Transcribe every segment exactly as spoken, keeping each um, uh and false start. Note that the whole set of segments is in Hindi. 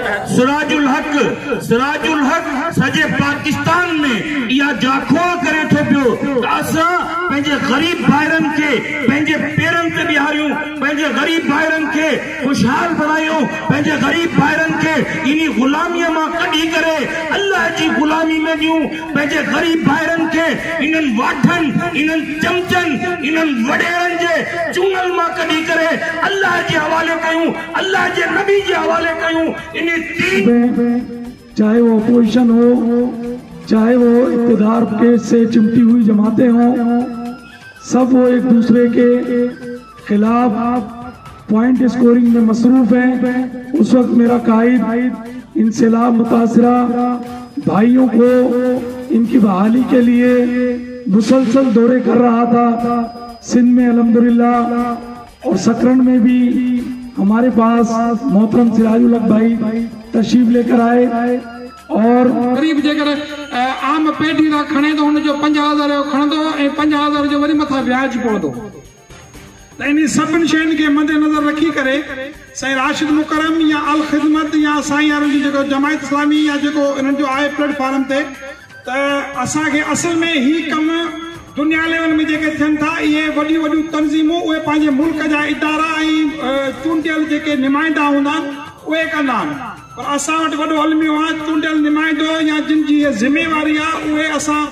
सिराजुल हक सिराजुल हक सजे पाकिस्तान में या जाखो करे थो पियो असा पंहिंजे गरीब भाइरन के पंहिंजे पेरन ते बिहारियूं, पंहिंजे गरीब भाइरन के खुशहाल बनायूं, पंहिंजे गरीब भाइरन के इनी गुलामी मां कढी करे अल्लाह जी गुलामी में ॾियूं, पंहिंजे गरीब भाइरन के इन्हनि वाठन इन्हनि चमचन इन्हनि वडेरन जे चुंगल मां कढी करे अल्लाह जे हवाले कयूं, अल्लाह जे नबी जे हवाले कयूं। चाहे वो अपोजिशन हो, चाहे वो इक़्तिदार के से चिमटी हुई जमातें हों, सब वो एक दूसरे के खिलाफ पॉइंट स्कोरिंग में मसरूफ हैं। उस वक्त मेरा कायद इन सैलाब मुतासरा भाइयों को इनकी बहाली के लिए मुसलसल दौरे कर रहा था। सिंध में अल्हम्दुलिल्लाह और सकरन में भी हमारे पास मोहतरम सिराजुल हक भाई तशरीफ लेकर आए और गरीब जेकर आम पेटी का खणे तो उन जो पंजाह हज़ार खणंदो ऐं पंजाह हज़ार जो वरी मथा ब्याज पवंदो। त इन सभिनी शयुनि खे मद्देनज़र रखी करे साईं राशिद मुकरम या अल ख़िदमत या साईं यार जो जेको जमायत इस्लामी या जेको इन्हनि जो आहे प्लेटफॉर्म ते, त असांखे असल में ही कम दुनिया लेवल में जेके थियनि था इहे वॾियूं वॾियूं तंज़ीमूं उहे पंहिंजे मुल्क जा इदारा ऐं चूंडियल जेके नुमाइंदा हूंदा उहे कंदा आहिनि, पर असां वटि वॾो अलमियो आहे चूंडियल नुमाइंदो या जिन जी ज़िम्मेवारी आहे उहे असां।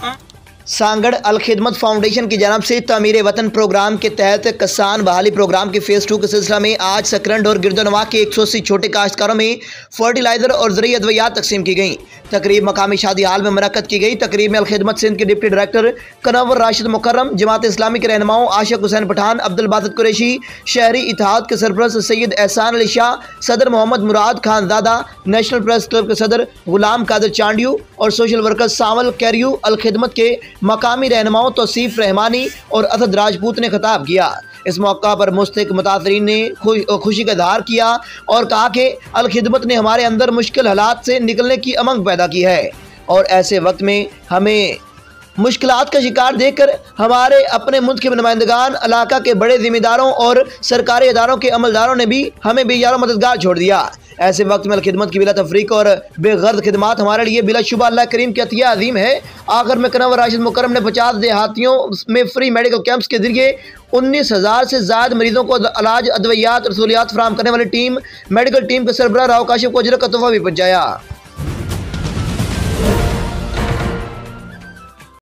सांगड़ अल खिदमत फाउंडेशन की जानब से तामीर वतन प्रोग्राम के तहत किसान बहाली प्रोग्राम के फेज़ टू के सिलसिला में आज सकरंड और गिरदोनवा के एक सौ अस्सी छोटे काश्तकारों में फर्टिलाइजर और ज़रूरी अद्वियात तकसीम की गई। तकरीब मकामी शादी हाल में मुनक्कद की गई। तकरीब में अल खिदमत सिंध के डिप्टी डायरेक्टर कनवर राशिद मुकर्रम, जमात इस्लामी के रहनुमाओं आशिक हुसैन पठान, अब्दुल बासित कुरैशी, शहरी इत्तेहाद के सरपरस्त सैयद एहसान अली शाह, सदर मोहम्मद मुराद खान ज़ादा, नेशनल प्रेस क्लब के सदर गुलाम कादिर चांडियू और सोशल वर्कर सावल कैरियू, अल खिदमत के मकामी रहनुमाओं तौसीफ रहमानी और असद राजपूत ने खिताब किया। इस मौका पर मुस्तक मुतासरीन ने खुशी का इजहार किया और कहा कि अल खिदमत ने हमारे अंदर मुश्किल हालात से निकलने की उमंग पैदा की है और ऐसे वक्त में हमें मुश्किलात का शिकार देखकर हमारे अपने मुल्क के नुमाइंदगान, इलाका के बड़े जिम्मेदारों और सरकारी इदारों के अमलदारों ने भी हमें बेयारो मददगार छोड़ दिया। ऐसे वक्त में खिदमत की बिला तफरीक और बेगर्द खिदमत हमारे लिए बिलाशुबा अल्लाह करीम की अतिया अजीम है। आखिर में कनवर राशिद मुकर्रम ने पचास देहातियों में फ्री मेडिकल कैंप्स के जरिए उन्नीस हज़ार से ज़्यादा मरीजों को इलाज, अद्वियात और सहूलियात फराहम करने वाली टीम मेडिकल टीम के सरबराह राव काशिफ को अजर का तोहफा भी पहुँचाया।